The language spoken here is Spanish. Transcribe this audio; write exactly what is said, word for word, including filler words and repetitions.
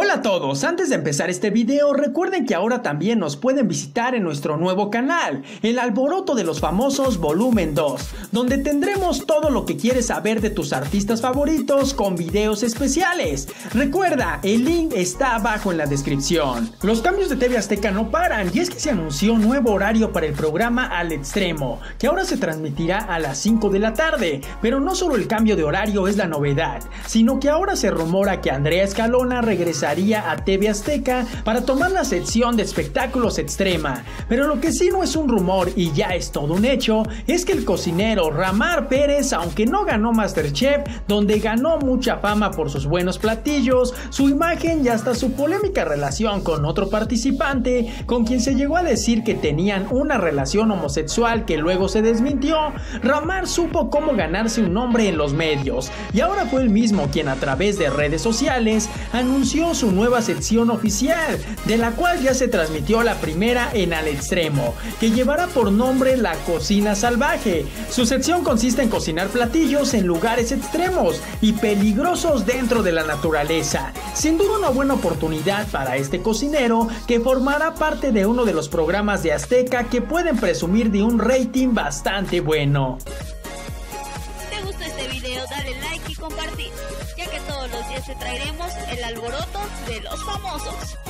Hola a todos, antes de empezar este video recuerden que ahora también nos pueden visitar en nuestro nuevo canal, El Alboroto de los Famosos volumen dos, donde tendremos todo lo que quieres saber de tus artistas favoritos con videos especiales. Recuerda, el link está abajo en la descripción. Los cambios de T V Azteca no paran y es que se anunció un nuevo horario para el programa Al Extremo, que ahora se transmitirá a las cinco de la tarde, pero no solo el cambio de horario es la novedad, sino que ahora se rumora que Andrea Escalona regresaría a T V Azteca para tomar la sección de espectáculos extrema, pero lo que sí no es un rumor y ya es todo un hecho, es que el cocinero Ramar Pérez, aunque no ganó MasterChef, donde ganó mucha fama por sus buenos platillos, su imagen y hasta su polémica relación con otro participante, con quien se llegó a decir que tenían una relación homosexual que luego se desmintió, Ramar supo cómo ganarse un nombre en los medios, y ahora fue el mismo quien a través de redes sociales anunció su nueva sección oficial, de la cual ya se transmitió la primera en Al Extremo, que llevará por nombre La Cocina Salvaje. Su sección consiste en cocinar platillos en lugares extremos y peligrosos dentro de la naturaleza. Sin duda una buena oportunidad para este cocinero, que formará parte de uno de los programas de Azteca que pueden presumir de un rating bastante bueno. ¿Te gustó este video? Dale like y compartir, ya que todos los días te traeremos el alboroto de los famosos.